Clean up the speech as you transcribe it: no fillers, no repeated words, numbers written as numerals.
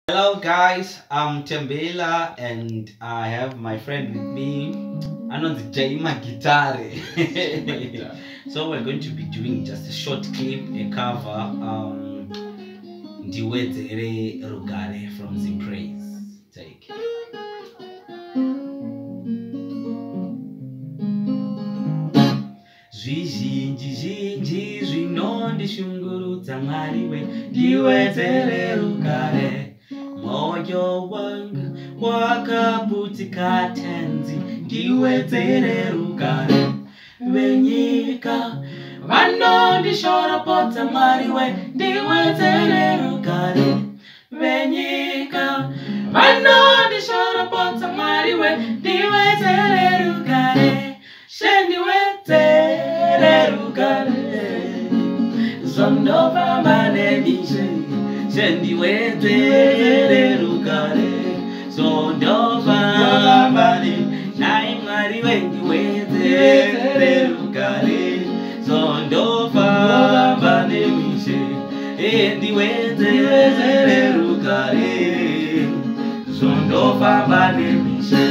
Hello guys, I'm Tembela and I have my friend with me, JayMagitah. So we're going to be doing just a short clip, a cover, Ndiwedzere Rugare from Zimpraise. Take. Zvizhinji zvinondishungurudza Mwari we, Ndiwedzere Rugare. Moyo wanga wakaputika tenzi, Ndiwedzere Rugare. Venyika vanondishorapodza Mwari we, Ndiwedzere Rugare. Venyika vanondishorapodza Mwari we, Ndiwedzere Rugare. Ndiwedzere Rugare. Zondofamba nemishe, Ndiwedzere Rugare. Zondofamba naye Mwari we, Ndiwedzere Rugare. Zondofamba nemishe, Ndiwedzere Rugare. Zondofamba nemishe.